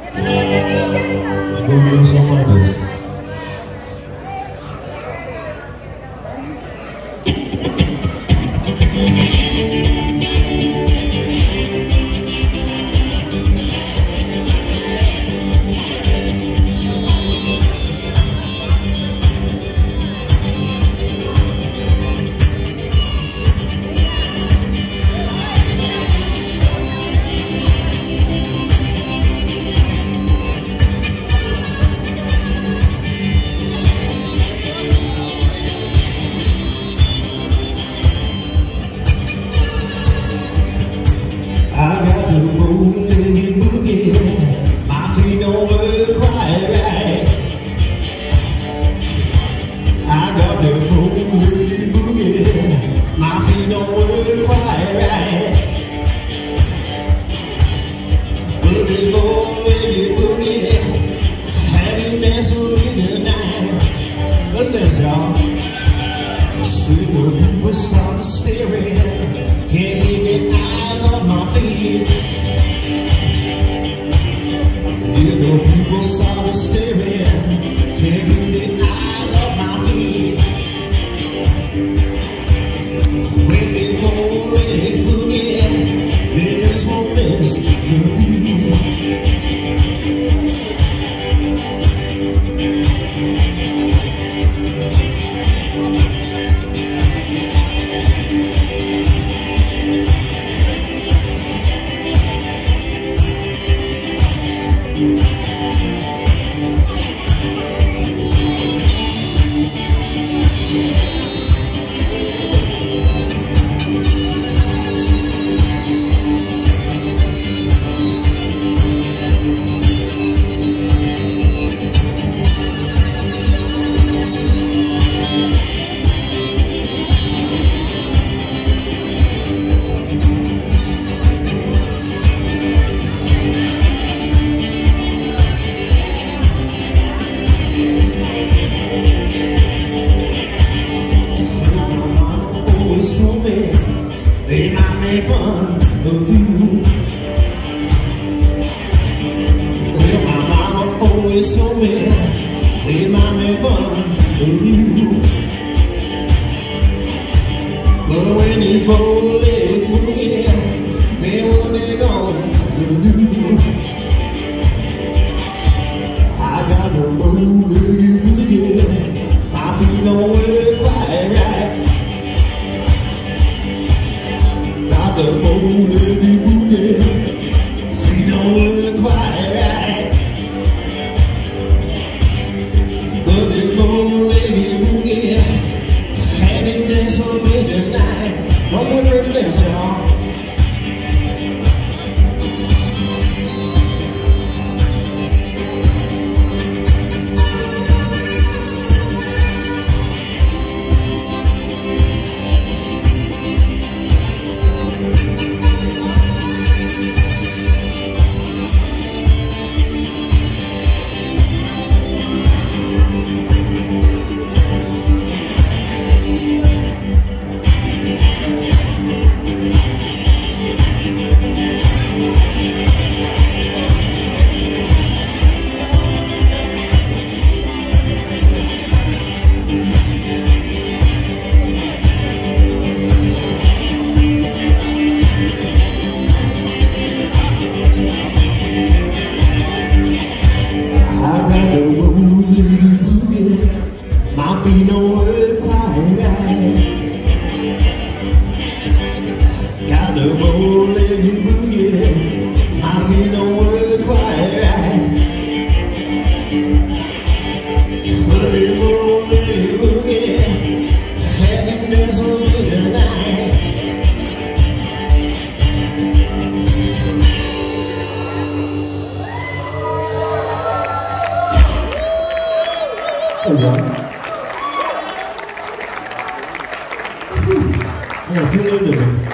Go somebody. I got the Legged Boogie, my feet don't work quite right. I got the Legged Boogie, my feet don't work quite right. But this Legged Boogie, have you danced with me tonight? Let's dance, y'all. See the people start to stare in, can't get their eyes off my feet. Yeah, the people start to stare in, can't get their eyes off my feet. When they go legs boogie, they just won't miss the beat. They might make fun of you. Well, my mama always told me they might make fun of you. But when these bow legs boogie, then what they gonna do? I got the bow legs boogie, my feet don't work quite right. The Legged Boogie, feet don't work quite right. But this Legged Boogie, having dance on me tonight. Don't be afraid to dance, y'all. My feet don't work quite right. Got the Legged Boogie, my feet don't work quite right. But the Legged Boogie, having dance on me tonight. There you go. I got a few names in there.